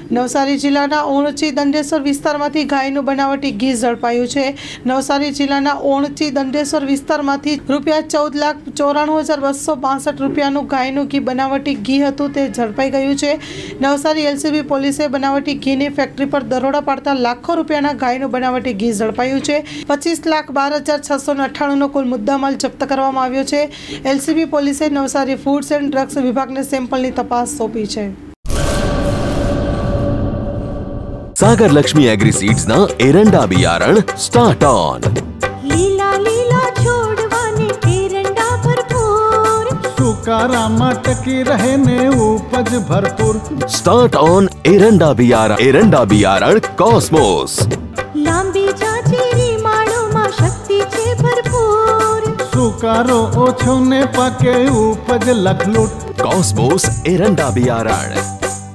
નવસારી જિલ્લાના ઓણચી દંડેશ્વર વિસ્તારમાંથી ગાયનું બનાવટી ઘી ઝડપાયું છે। નવસારી જિલ્લાના ઓણચી દંડેશ્વર વિસ્તારમાંથી ₹54,94,262 રૂપિયાનું ગાયનું ઘી બનાવટી ઘી હતું તે ઝડપાઈ ગયું છે। નવસારી એલસીબી પોલીસે બનાવટી ઘીની ફેક્ટરી પર દરોડા પાડતા લાખો રૂપિયાના ગાયનું બનાવટી ઘી ઝડપાયું છે। 25,12,698નો કુલ મુદ્દામાલ જપ્ત કરવામાં આવ્યો છે। એલસીબી પોલીસે નવસારી ફૂડ્સ એન્ડ ડ્રગ્સ વિભાગને સેમ્પલની તપાસ સોંપી છે। सागर लक्ष्मी एग्रीसीड्स ना एरंडा बियारण स्टार्ट ऑन। लीला लीला छोड़वाने एरंडा भरपूर, सुकारामा टकी रहे ने उपज भरपूर। स्टार्ट ऑन एरंडा बियारण कॉस्मोस। लांबी जाचेरी माळोमां शक्ति छे भरपूर, सुकारो ओछो ने पाके उपज लखलूट। कॉस्मोस एरंडा बियारण।